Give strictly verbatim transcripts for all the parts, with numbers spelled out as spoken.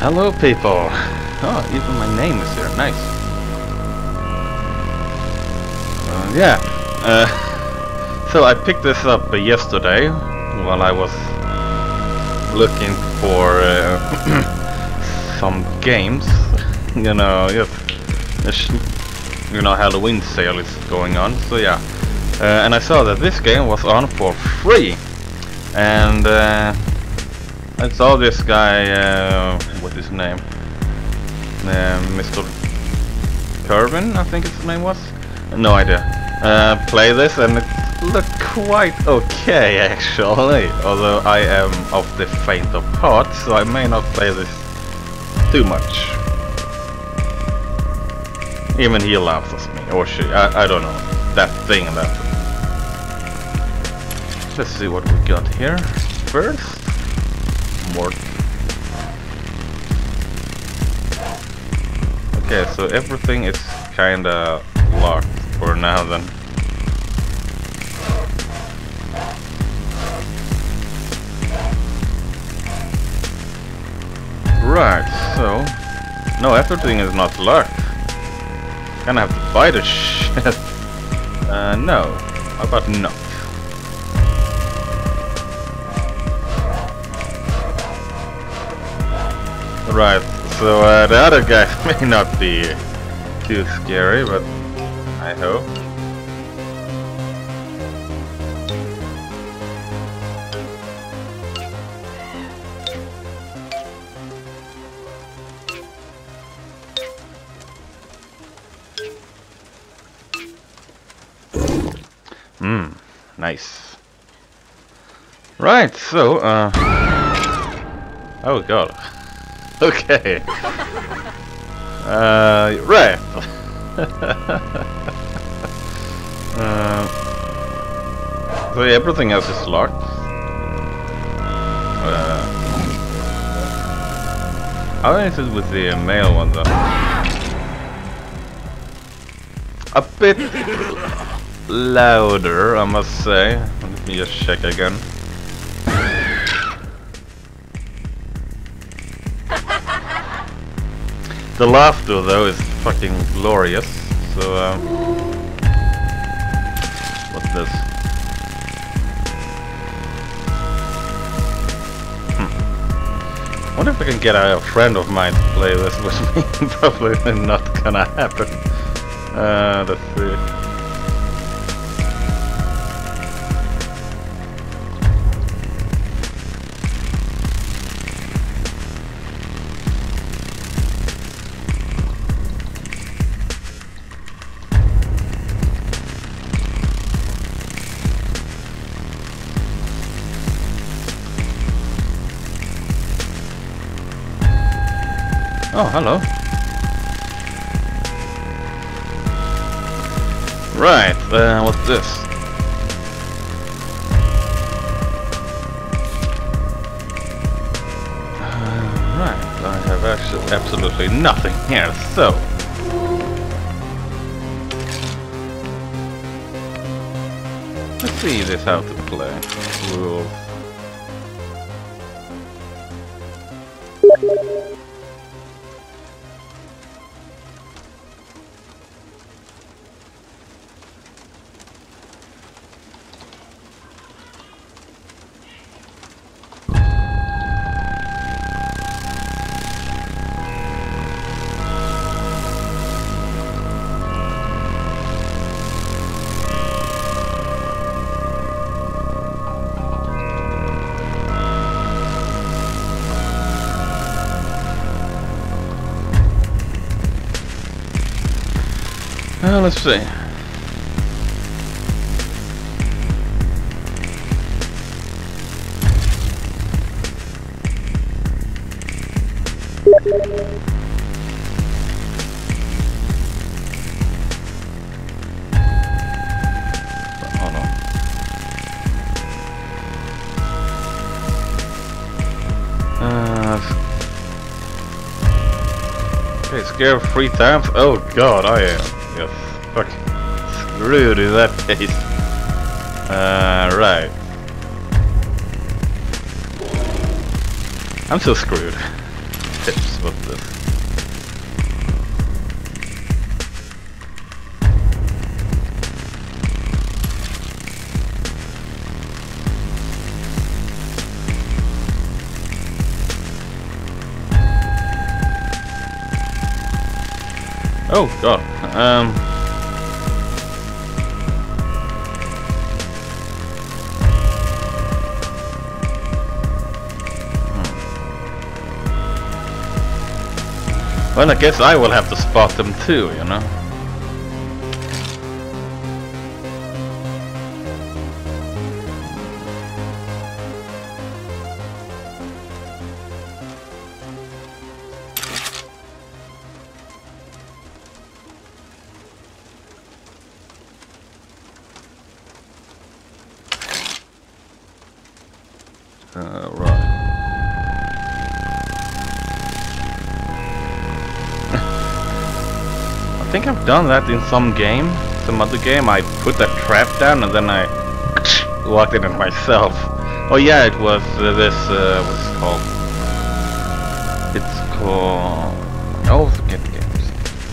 Hello people! Oh, even my name is here, nice. Uh, yeah, uh, so I picked this up uh, yesterday while I was looking for uh, some games. You know, yes, you know, Halloween sale is going on, so yeah. Uh, and I saw that this game was on for free. And uh, I saw this guy, uh, what's his name? Uh, Mister Curvin, I think his name was? No idea. Uh, play this and it looked quite okay actually. Although I am of the faint of heart, so I may not play this too much. Even he laughs at me, or she, I, I don't know. That thing, that. Let's see what we got here first. More. Okay, so everything is kinda locked for now then. Right, so no, everything is not locked. Gonna have to buy the shit. uh, no. How about not? Right, so uh, the other guys may not be too scary, but I hope. Hmm, nice. Right, so, uh... oh god. Okay. Uh, right. uh, so everything else is locked. Uh, how is it with the male one though? A bit louder, I must say. Let me just check again. The laughter though is fucking glorious. So um, what's this? Hmm. Wonder if I can get a friend of mine to play this with me. Probably not gonna happen. Uh, let's see. Oh, hello. Right, uh, what's this? Uh, right, I have actually absolutely nothing here, so... let's see this how to play. Rules. Uh, let's see. Hold on. Uh, okay, scare three times. Oh god, I am. Yes, fucking screwed in that case. Uh, right. I'm so screwed. Tips. What's this? Oh god. Um. Well, I guess I will have to spot them too, you know? Uh, right. I think I've done that in some game, some other game. I put that trap down and then I walked in it myself. Oh yeah, it was uh, this, uh, what's it called? It's called... Oh, forget the games.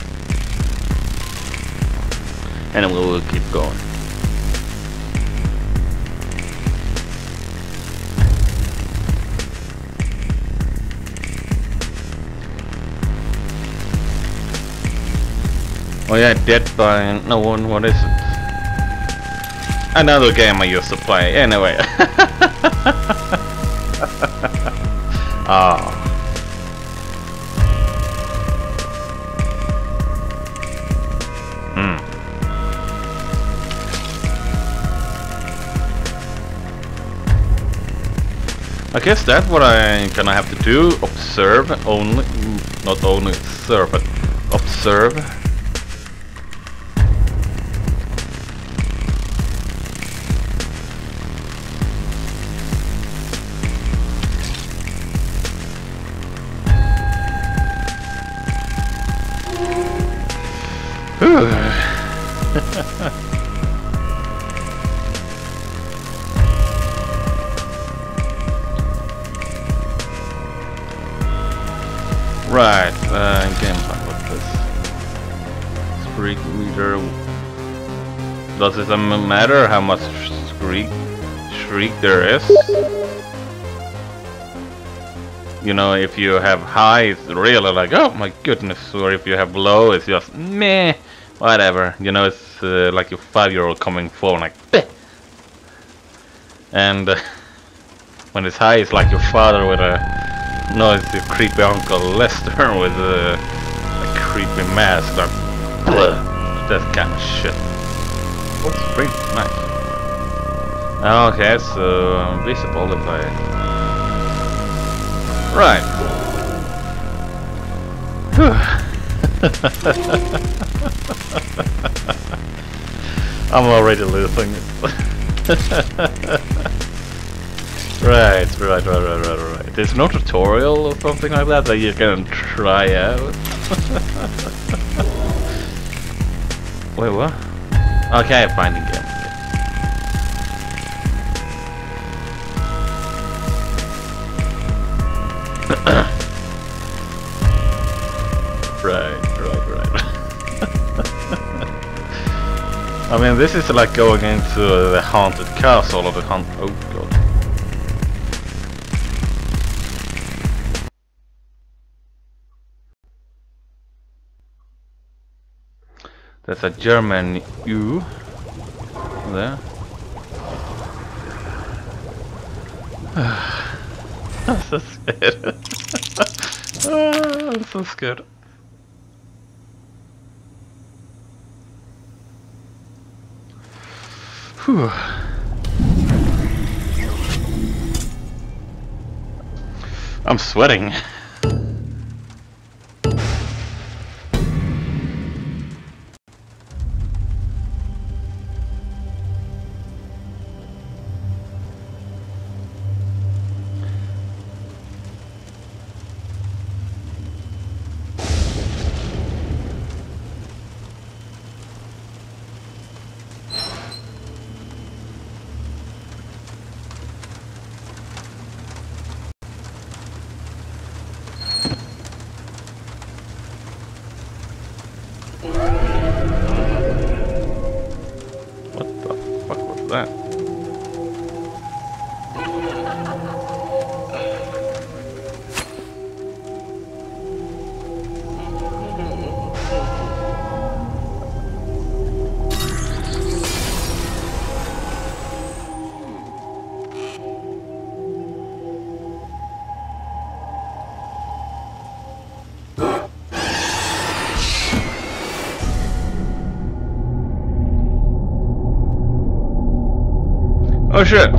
Anyway, we'll keep going. Oh yeah, Dead by no one. What is it? Another game I used to play. Anyway. Ah. Hmm. I guess that's what I'm gonna have to do. Observe only, not only observe, but observe. Right, uh, game plan, what's this? Shriek meter. Does it matter how much shriek, shriek there is? You know, if you have high, it's really like, oh my goodness, or if you have low, it's just meh, whatever. You know, it's uh, like your five-year-old coming forward, like, bleh. And uh, when it's high, it's like your father with a no, it's your creepy Uncle Lester with a, a creepy mask, like, bleh, that kind of shit. What's pretty nice. Okay, so I'm visible if I. Right. I'm already losing it. Right, right, right, right, right, right. There's no tutorial or something like that that you can try out. Wait, what? Okay, finding game. Right, right, right. I mean, this is like going into the haunted castle or the haunt. Oh god. There's a German U there. I'm so scared. Oh, I'm so scared. Whew. I'm sweating. that? Oh shit!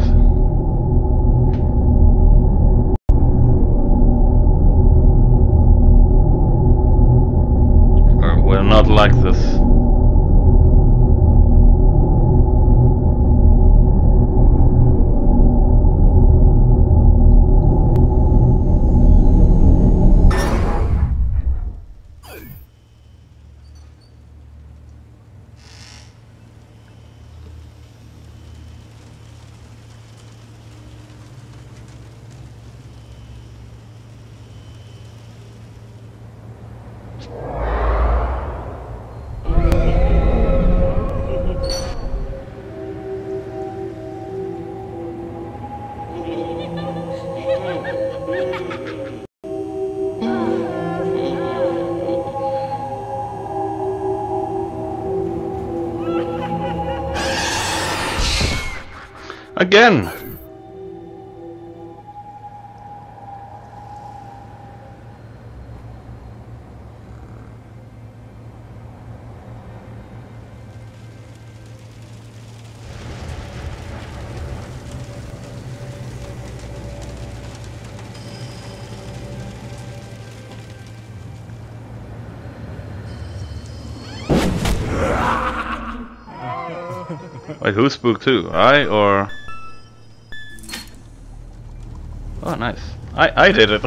Uh, we're not like this. Again! Wait, who spooked who? I or... Oh, nice. I, I did it!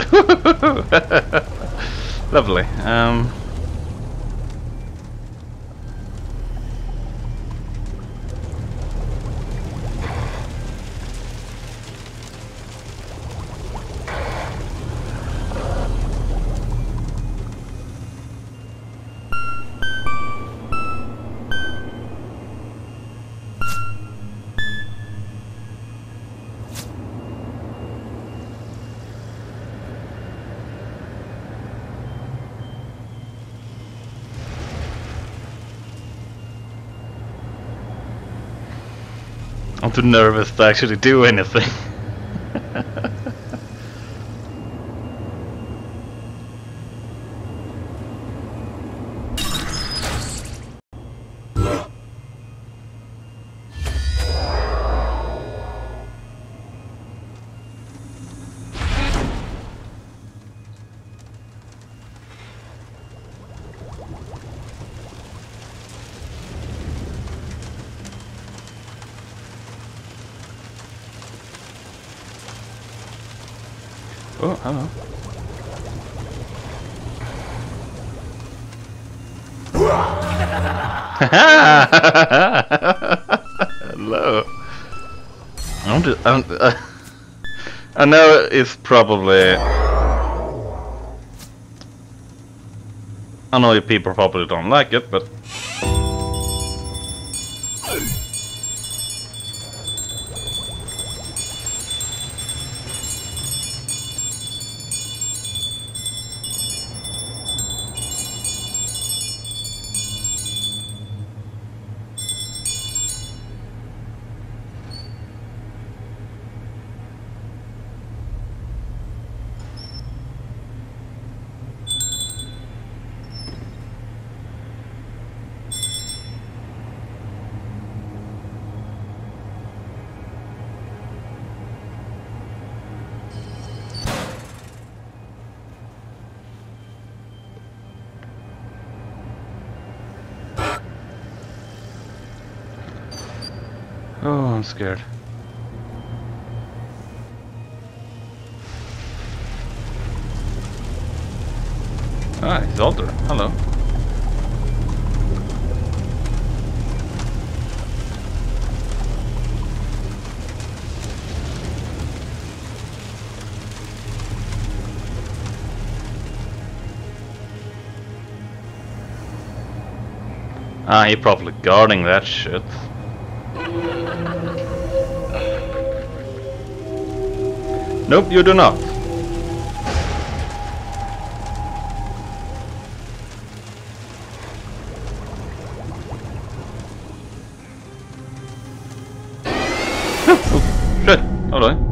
Lovely. Um... I'm too nervous to actually do anything. Oh, hello. Hello. I'm just, I'm, uh, I know it's probably... I know you people probably don't like it, but... Oh, I'm scared. Ah, he's older. Hello. Ah, he probably guarding that shit. Nope, you do not. Oh, shit. Hold on.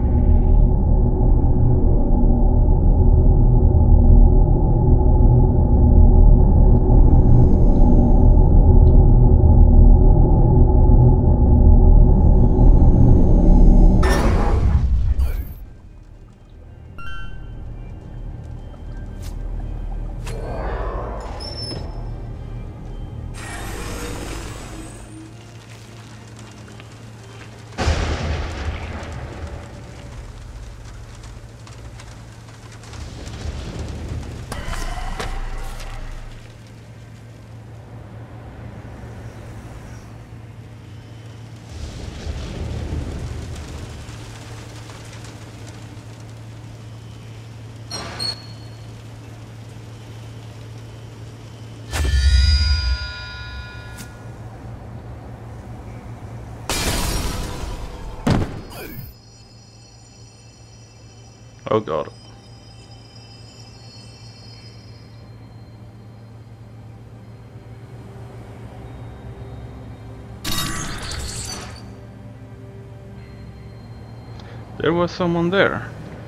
Oh god. There was someone there.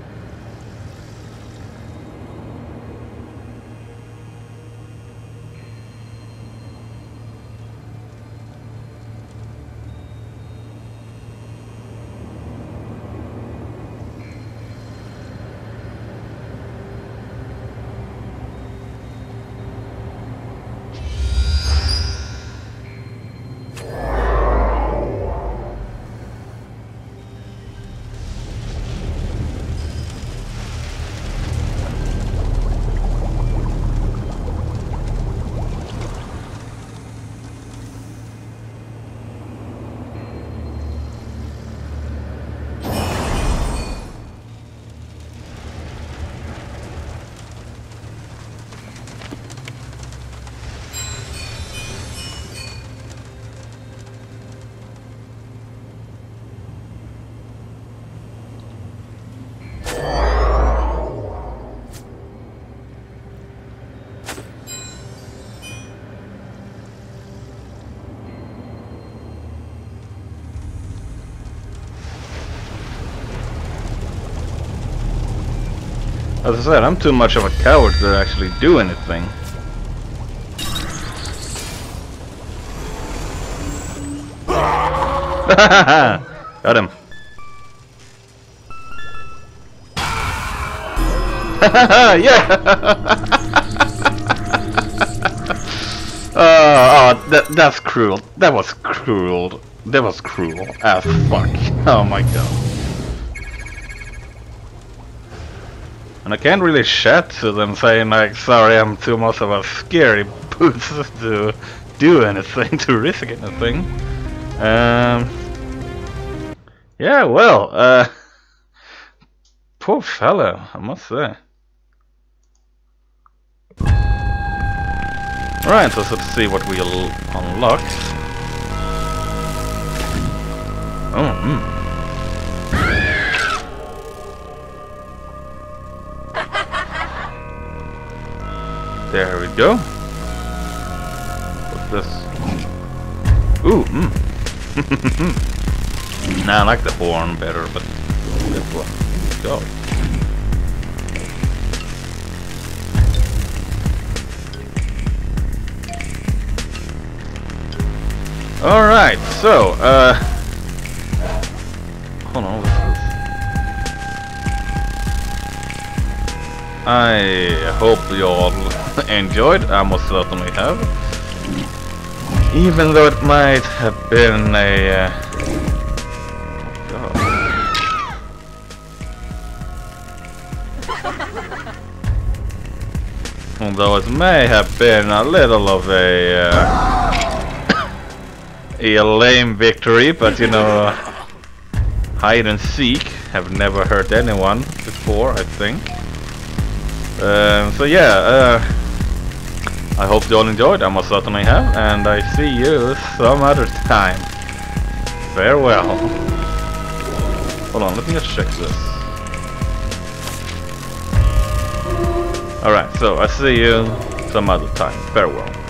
As I said, I'm too much of a coward to actually do anything. Got him. Yeah! uh, oh, that, that's cruel. That was cruel. That was cruel as fuck. Oh my god. And I can't really chat to them saying like, sorry, I'm too much of a scary boots to do anything, to risk anything. Um, yeah, well, uh, poor fella, I must say. Alright, so let's see what we'll unlock. Oh, hmm. There we go. What's this? Ooh, mm. Nah, I like the horn better, but this one. Let's go. Alright, so, uh... hold on, what's this? I hope you all enjoyed. I most certainly have. Even though it might have been a... Uh, although it may have been a little of a... Uh, a lame victory, but you know... hide and seek have never hurt anyone before, I think. Um, so yeah, uh, I hope you all enjoyed. I most certainly have, and I see you some other time. Farewell. Hold on, let me just check this. Alright, so I see you some other time. Farewell.